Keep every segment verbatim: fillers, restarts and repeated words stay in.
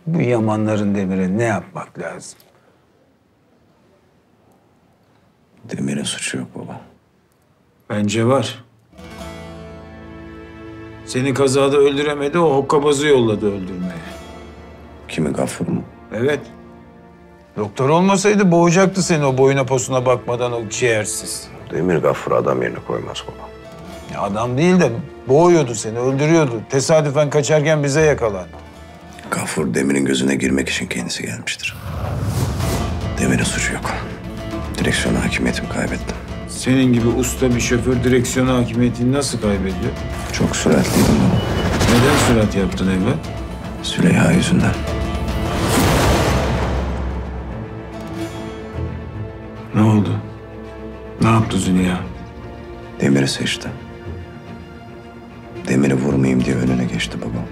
Bu Yamanların Demir'e ne yapmak lazım? Demir'in suçu yok baba. Bence var. Seni kazada öldüremedi, o hokkabazı yolladı öldürmeye. Kimi, Gafur mu? Evet. Doktor olmasaydı boğacaktı seni o boyuna posuna bakmadan o ciğersiz. Demir Gafur'u adam yerine koymaz baba. Ya adam değil de boğuyordu seni, öldürüyordu. Tesadüfen kaçarken bize yakalandı. Gafur Demir'in gözüne girmek için kendisi gelmiştir. Demir'in suçu yok. Direksiyon hakimiyetimi kaybettim. Senin gibi usta bir şoför direksiyon hakimiyetini nasıl kaybediyor? Çok süratliydim baba. Neden sürat yaptın evlat? Süleyha yüzünden. Ne oldu? Ne yaptı Züleyha? Demir'i seçti. Demir'i vurmayayım diye önüne geçti babam.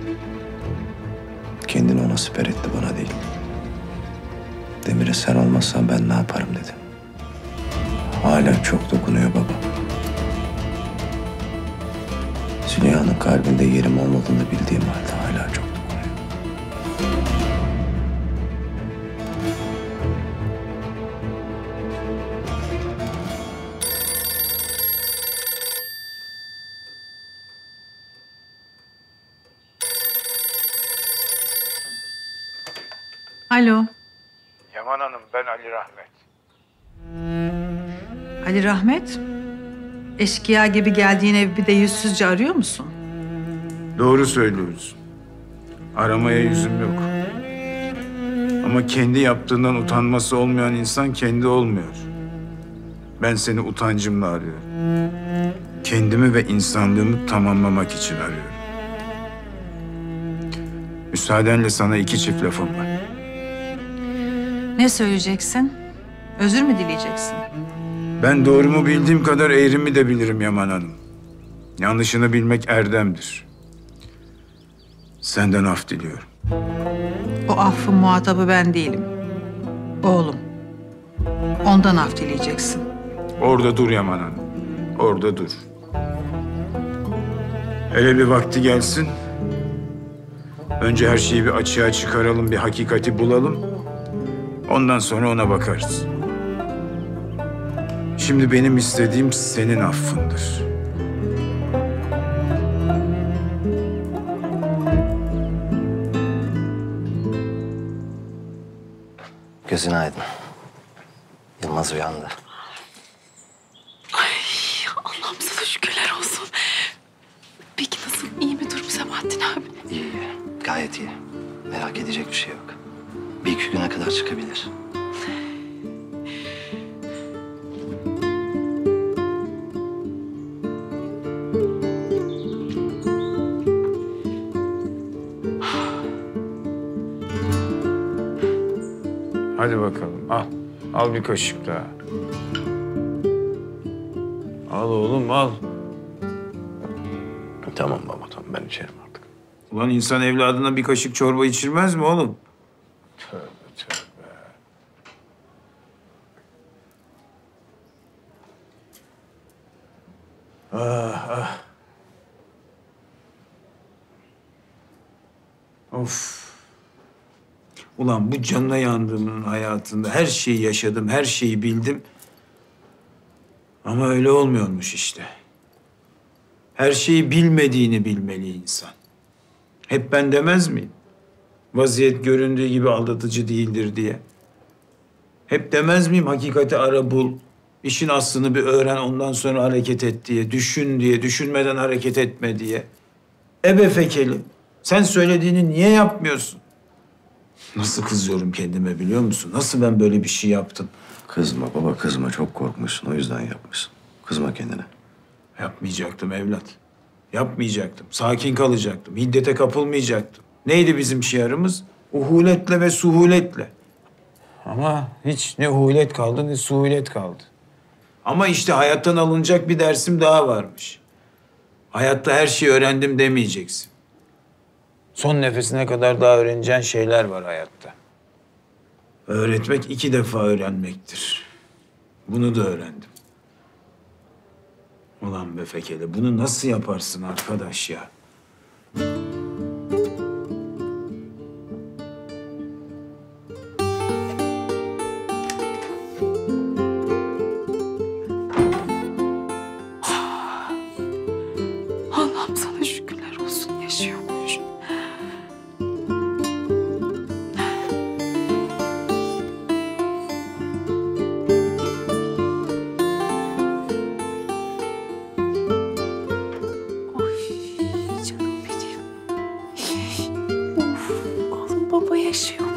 Kendini ona siper etti, bana değil. Demir'e sen olmazsan ben ne yaparım dedi. Hala çok dokunuyor baba. Züleyha'nın kalbinde yerim olmadığını bildiğim halde hala çok dokunuyor. Alo, Yaman Hanım, ben Ali Rahmet. Ali Rahmet. Eşkıya gibi geldiğin evi bir de yüzsüzce arıyor musun? Doğru söylüyoruz. Aramaya yüzüm yok. Ama kendi yaptığından utanması olmayan insan kendi olmuyor. Ben seni utancımla arıyorum. Kendimi ve insanlığımı tamamlamak için arıyorum. Müsaadenle sana iki çift lafım var. Ne söyleyeceksin? Özür mü dileyeceksin? Ben doğrumu bildiğim kadar eğrimi de bilirim Yaman Hanım. Yanlışını bilmek erdemdir. Senden af diliyorum. O affın muhatabı ben değilim. Oğlum. Ondan af dileyeceksin. Orada dur Yaman Hanım. Orada dur. Hele bir vakti gelsin. Önce her şeyi bir açığa çıkaralım, bir hakikati bulalım. Ondan sonra ona bakarız. Şimdi benim istediğim senin affındır. Gözün aydın. Yılmaz uyandı. Ay Allah'ım sana şükürler olsun. Peki nasıl? İyi mi durum Sabahattin abi? İyi, iyi. Gayet iyi. Merak edecek bir şey yok. Bir iki güne kadar çıkabilir. Hadi bakalım, al. Al bir kaşık daha. Al oğlum, al. Tamam baba, tamam, ben içerim artık. Ulan insan evladına bir kaşık çorba içirmez mi oğlum? Tövbe tövbe. Ah ah. Of. Ulan bu canına yandığımın hayatında her şeyi yaşadım, her şeyi bildim. Ama öyle olmuyormuş işte. Her şeyi bilmediğini bilmeli insan. Hep ben demez miyim? Vaziyet göründüğü gibi aldatıcı değildir diye. Hep demez miyim hakikati ara bul, işin aslını bir öğren ondan sonra hareket et diye, düşün diye, düşünmeden hareket etme diye. Ebe fekeli, sen söylediğini niye yapmıyorsun? Nasıl kızıyorum kendime biliyor musun? Nasıl ben böyle bir şey yaptım? Kızma baba, kızma. Çok korkmuşsun, o yüzden yapmışsın. Kızma kendine. Yapmayacaktım evlat. Yapmayacaktım. Sakin kalacaktım. Hiddete kapılmayacaktım. Neydi bizim şiarımız? Uhuletle ve suhuletle. Ama hiç ne uhulet kaldı ne suhulet kaldı. Ama işte hayattan alınacak bir dersim daha varmış. Hayatta her şeyi öğrendim demeyeceksin. Son nefesine kadar daha öğreneceğin şeyler var hayatta. Öğretmek iki defa öğrenmektir. Bunu da öğrendim. Ulan be fekele, bunu nasıl yaparsın arkadaş ya? baba yaşıyor.